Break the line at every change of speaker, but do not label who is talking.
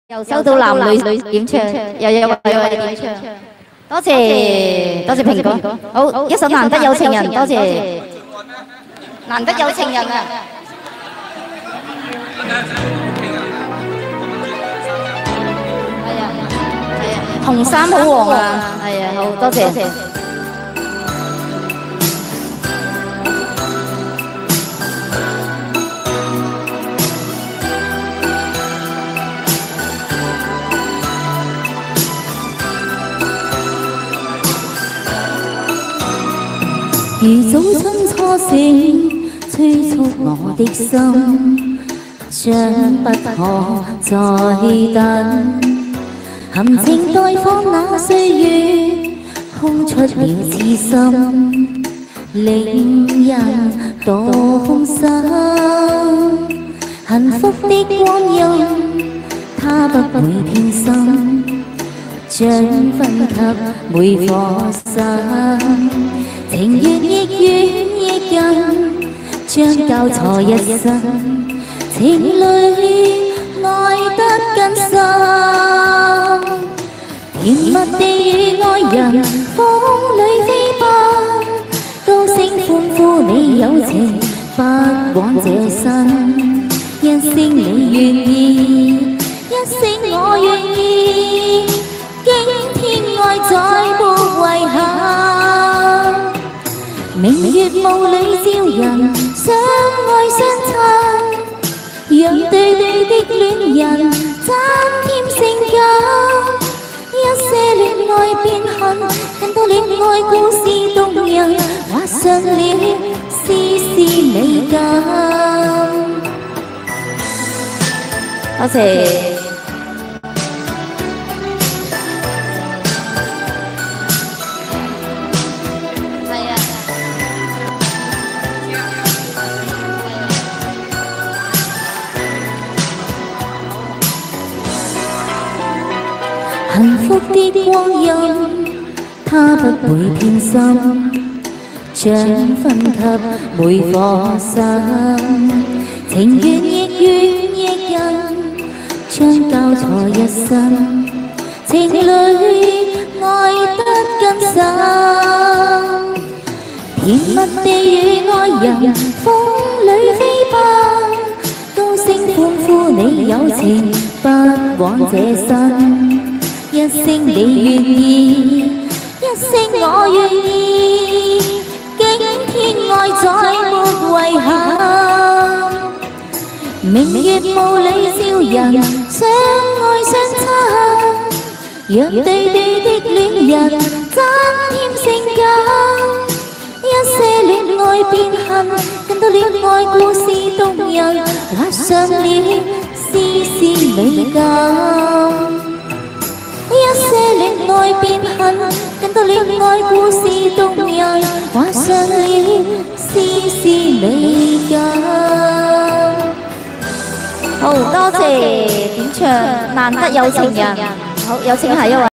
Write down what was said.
又收到男女點唱，又有為我哋點唱，多謝蘋果，好一首難得有情人，多謝難得有情人啊！係啊，紅衫好黃啊，係啊，好多謝。
如早春初醒，催促我的心，將不可再等。含情待放那歲月，空出了痴心，令人動心。幸福的光陰，它不會偏心，將分給每顆心。情緣亦遠亦近，將交錯一生，情侶愛得更深。甜蜜地與愛人風裏飛奔，高聲歡呼你有情不枉這生。一聲你願意，一聲我願意，驚天愛再沒遺憾。明月霧裏照人相愛相親，讓對對的戀人增添性感。一些戀愛變恨，更多戀愛故事動人，畫上了絲絲美感。
多謝。
幸福的光陰，它不會偏心，將分給每顆心。情緣亦遠亦近，將交錯一生，情侶愛得更深。甜蜜地與愛人風裏飛奔，高聲歡呼你有情不枉這生。一聲你願意，一聲我願意，驚天愛再沒遺憾。明月霧裏照人相愛相親，讓對對的戀人增添性感。一些戀愛變恨，更多戀愛故事動人，畫上了絲絲美感。一些戀愛變恨，更多戀愛故事動人，畫上了絲絲美感。
好，多謝點唱，難得有情人。好，有請下一位。